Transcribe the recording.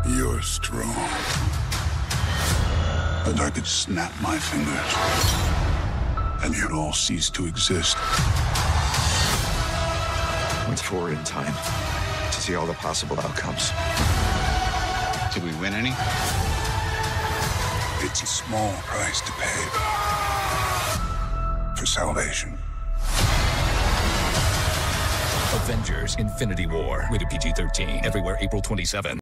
You're strong. And I could snap my fingers, and you'd all cease to exist. Went forward in time to see all the possible outcomes. Did we win any? It's a small price to pay for salvation. Avengers: Infinity War. Rated PG-13. Everywhere April 27.